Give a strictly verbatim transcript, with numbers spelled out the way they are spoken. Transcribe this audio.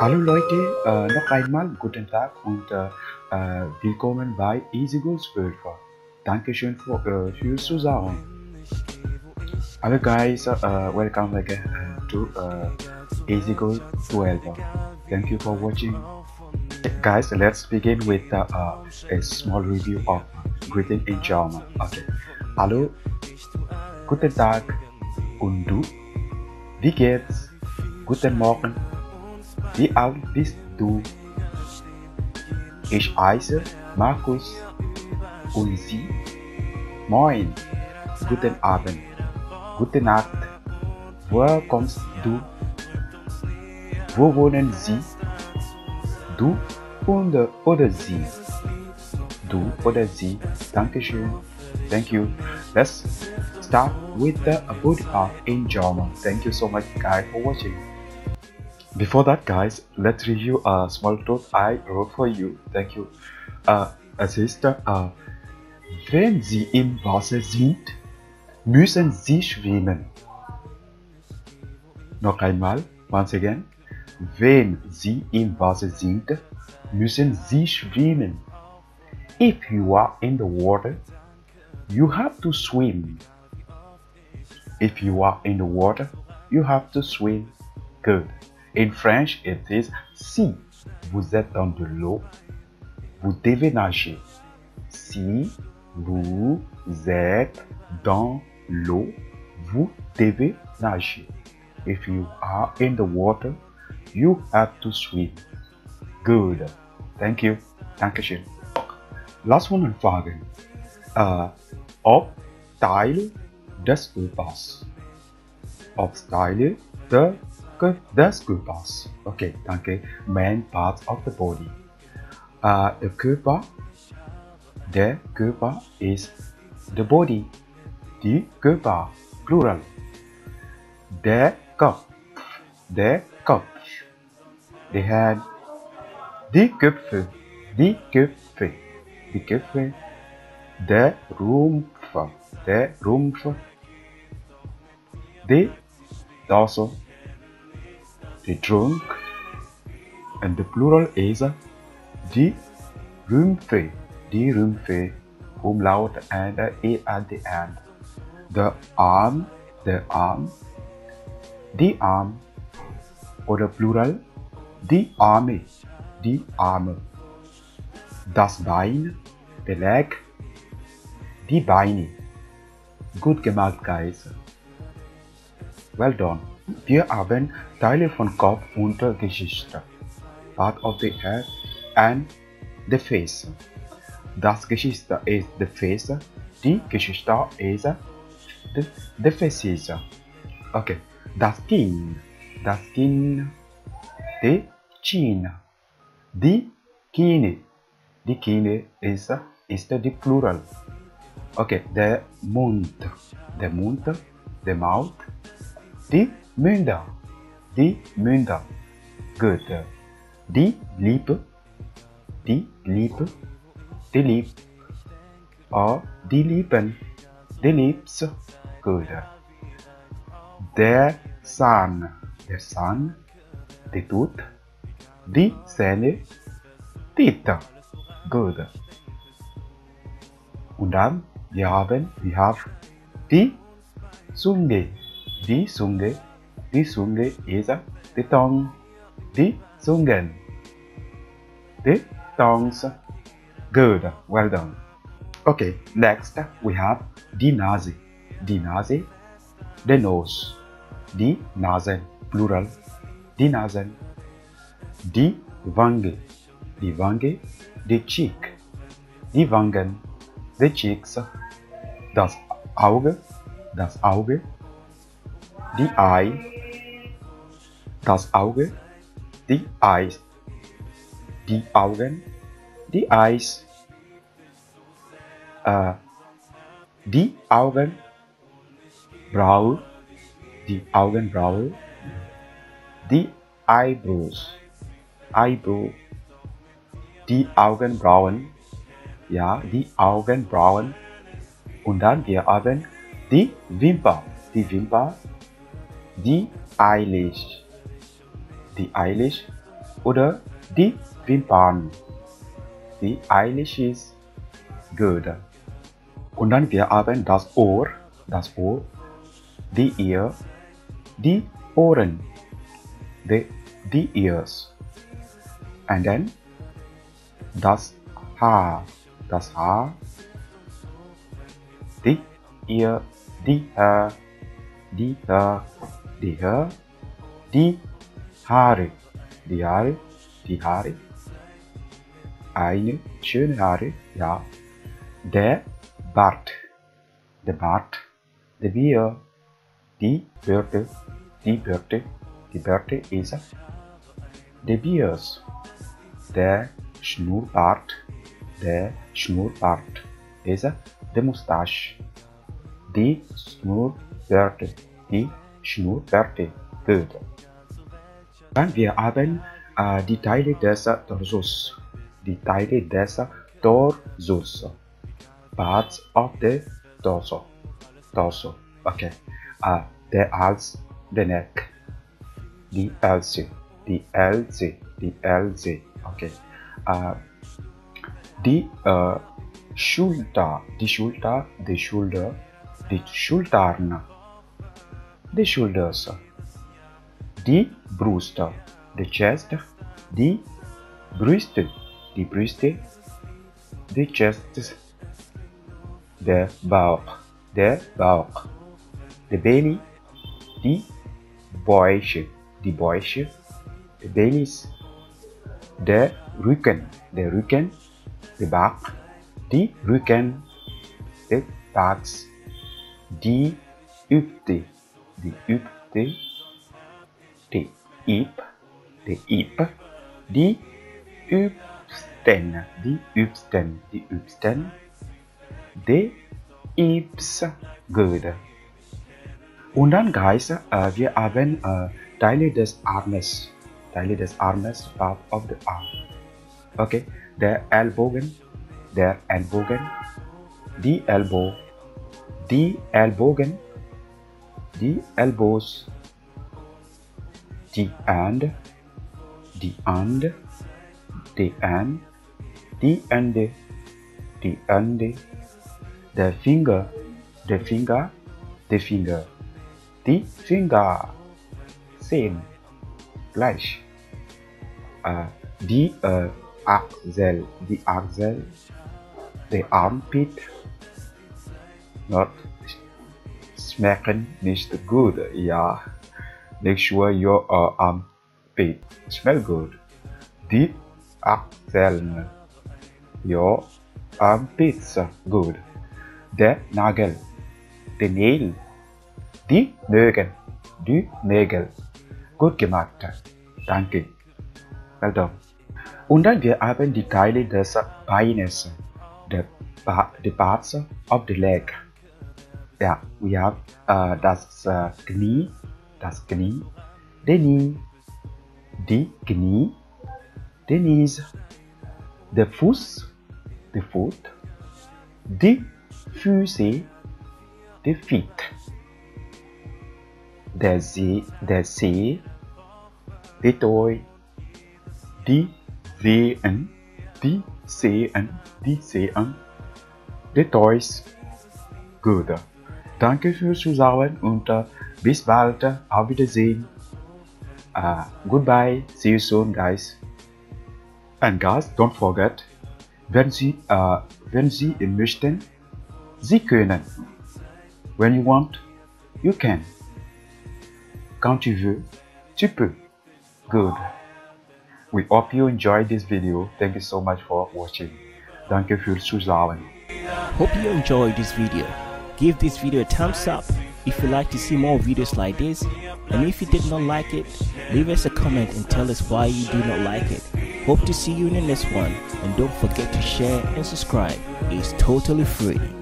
Hallo Leute, äh, noch einmal guten Tag und äh, äh, willkommen bei Easy Goal zwölf. Dankeschön für, äh, fürs Zusagen. Hello guys, uh, welcome again uh, to uh, Easy Goal twelve. Thank you for watching. Guys, let's begin with uh, uh, a small review of greeting in German. Okay. Hallo, guten Tag und du? Wie geht's? Guten Morgen. Wie alt bist du? Ich heiße Markus und Sie? Moin, guten Abend, gute Nacht. Woher kommst du? Wo wohnen Sie? Du oder, oder Sie? Du oder Sie? Dankeschön. Thank you. Let's start with the body part in German. Thank you so much guys for watching. Before that guys, let's review a small note I wrote for you. Thank you. Uh, es ist, uh, wenn Sie im Wasser sind, müssen Sie schwimmen. Noch einmal, once again. Wenn Sie im Wasser sind, müssen Sie schwimmen. If you are in the water, you have to swim. If you are in the water, you have to swim. Good. In French, it is si vous êtes dans de l'eau, vous devez nager. Si vous êtes dans l'eau, vous devez nager. If you are in the water, you have to swim. Good. Thank you. Dankeschön. Lass uns anfangen. Uh, ob Teile des Körpers. Ob Teile de, des Körpers. Okay, danke. Main parts of the body. Uh, the Körper. Der Körper is the body. Die Körper. Plural. Der Kopf. Der Kopf. The head. Die Köpfe. Die Köpfe. Die Köpfe. Der Rumpf. Der Rumpf. The torso. The trunk. And the plural is die Rümpfe. Die Rümpfe. Umlaut and e at the end. The arm. The arm. Die Arm. Oder plural. Die Arme. Die Arme. Das Bein. The leg. Die Beine. Gut gemacht, guys. Well done. Wir haben Teile von Kopf und Gesicht. Part of the head and the face. Das Gesicht is the face. Die Gesicht is the, the faces. Okay. Das Kinn. Das Kinn. The chin. Die Kine. Die Kine is, is the plural. Okay, der Mund. Der Mund. The mouth. Die Münder. Die Münder. Good. Die Lippe. Die Lippe. Die Lip. Or die Lippen. Die Lips. Good. Der Zahn. Der Zahn. Die Tooth. Die Zähne. Teeth. Good. Und dann, wir haben, wir haben die Zunge. Die Zunge. Die Zunge is the tongue. Die Zungen. The tongues. Good. Well done. Okay, next we have die Nase. Die Nase. The nose. Die Nasen. Plural. Die Nasen. Die Wange. Die Wange. The cheek. Die Wangen. The cheeks. Das Auge. Das Auge. Die Eye. Das Auge. Die Eyes. Die Augen. Die Eyes. Uh, die Augenbraue. Die Augenbraue. Die Eyebrows. Eyebrow. Die Augenbrauen. Ja, die Augenbrauen. Und dann wir haben die Wimper. Die Wimper. Die Eyelash. Die Eyelash. oder die Wimpern. Die Eyelashes. Gut. Und dann wir haben das Ohr, das Ohr, die Ear, die Ohren, the, the ears. And then das Haar, das Haar, die Ear, die Haar, die Haar, die Haar, die Haare, die Haare, die Haare, eine schöne Haare, ja, der Bart, der Bart, der Bier, die Bürte, die Bürte, die Bürte ist der Biers, der Schnurrbart, der Schnurrbart ist der Mustache, die Schnurrbärte, die Schnurrbärte, gut. Dann wir haben äh, die Teile des Torsos, die Teile des Torsos, parts of the torso, torso, okay, uh, der Hals, der Neck, die Hälse, die Hälse, die Hälse, okay, uh, die uh, Schulter, die Schulter, die Schulter, die Schultern, die Shoulders, die Brust, the chest, die Brüste, die Brüste, the chest, der Bauch, der Bauch, the belly, die Bäuche, die Bäuche, the bellies, der Rücken, der Rücken, der Back, die Rücken, der Backs, die Hüfte, die Hüfte, die Hip, die Hip, die Hüften, die Hüften, die Hüften, die Hips, gut. Und dann, Guys, äh, wir haben äh, Teile des Armes, Teile des Armes, part of the arm. Okay, der Ellbogen, der Ellbogen, die Elbow, die Ellbogen, die Elbows, die Hand, die Hand, die Hand, die Hände, die Hände, der Finger, der Finger, der Finger, die Finger, same, gleich, uh, die uh, Achsel, die Achsel, the armpit, not schmecken nicht gut, ja, make sure your uh, armpit smell good, die Achseln, your armpits good, der Nagel, the nail, die Nägel, die Nägel, gut gemacht, danke, well done. Und dann wir haben die Teile des Beines, the, the parts of the leg. Ja, we have uh, das uh, Knie, das Knie, the knee, die Knie, the knees, der Fuß, the foot, die Füße, the feet, der See, der See, die Toe, die Zehen, die Zehen, die Zehen, die Toys. Gut. Danke fürs Zuschauen und uh, bis bald. Auf Wiedersehen. Uh, goodbye. See you soon, guys. And guys, don't forget, wenn Sie, uh, wenn Sie möchten, Sie können. When you want, you can. Quand tu veux, tu peux. Good. We hope you enjoyed this video. Thank you so much for watching. Danke fürs Zuschauen. Hope you enjoyed this video. Give this video a thumbs up if you like to see more videos like this, and if you did not like it, leave us a comment and tell us why you do not like it. Hope to see you in the next one, and don't forget to share and subscribe. It's totally free.